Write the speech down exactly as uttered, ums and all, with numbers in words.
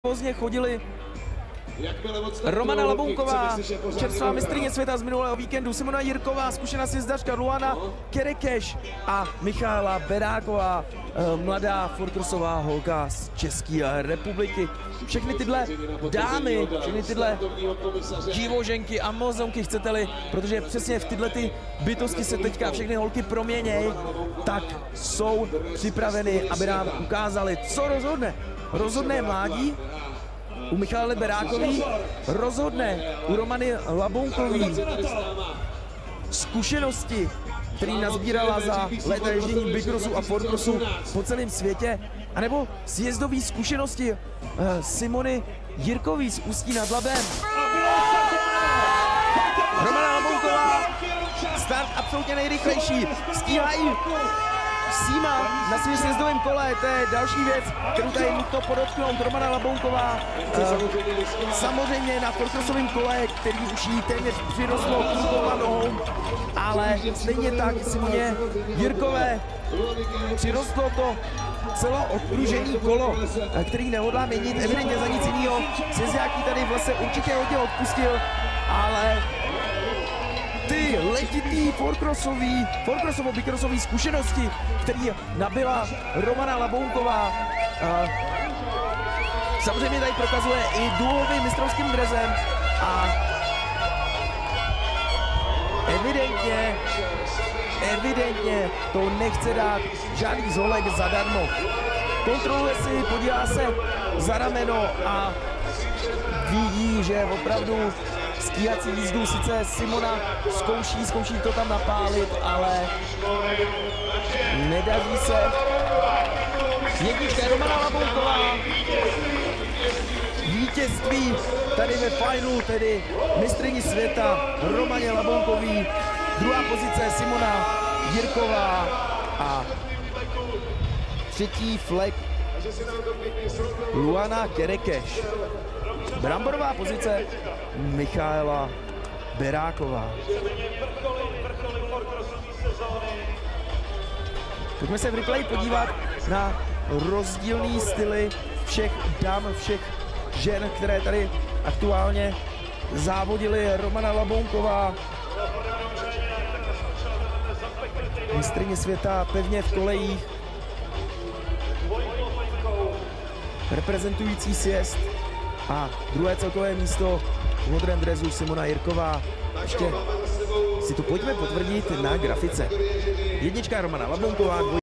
Pozně chodili Romana Labounková, čerstvá mistryně světa z minulého víkendu, Simona Jirková, zkušená sjezdařka Luana Kerekeš a Michaela Beráková, mladá fordcrossová holka z České republiky. Všechny tyhle dámy, všechny tyhle divoženky a mozonky, chcete-li, protože přesně v tyhle ty bytosti se teďka všechny holky proměnějí, tak jsou připraveny, aby nám ukázali, co rozhodne. Rozhodne mládí u Michaely Berákový, rozhodne u Romany Labounkový zkušenosti, který nazbírala za léta ježdění bikrosu a fordcrossu po celém světě, anebo sjezdové zkušenosti uh, Simony Jirkový z Ústí nad Labem. Romana Labounková, start absolutně nejrychlejší, stíhají Síma na svém sjezdovém kole, to je další věc, kterou tady nutno podotknout. Romana Labounková uh, samozřejmě na fordcrossovém kole, který už jí téměř přirostlo k nohou, ale stejně tak Simoně Jirkové přirostlo to celo odpružený kolo, který nehodlá měnit evidentně za nic jiného. Sjezďáky tady v lese určitě hodně odpustil, ale ty letitý fordcrossový, fordcrossovo-bikrossový zkušenosti, který nabyla Romana Labounková, uh, samozřejmě tady prokazuje i duhovým mistrovským drezem a evidentně, evidentně to nechce dát žádný zolek zadarmo. Kontroluje si, podívá se za rameno a vidí, že opravdu stíhací jízdu sice Simona zkouší, zkouší to tam napálit, ale nedaří se. Jednička Romana Labounková, vítězství tady ve finalu, tedy mistryni světa Romaně Labounkový, druhá pozice Simona Jirková a třetí flek Luana Kerekeš. Bramborová pozice Michaela Beráková. Pojďme se v replay podívat na rozdílný styly všech dam, všech žen, které tady aktuálně závodily. Romana Labounková, mistryně světa pevně v kolejích, reprezentující sjezd, a druhé celkové místo v modrém dresu Simona Jirková. Ještě si to pojďme potvrdit na grafice. Jednička Romana Labounková,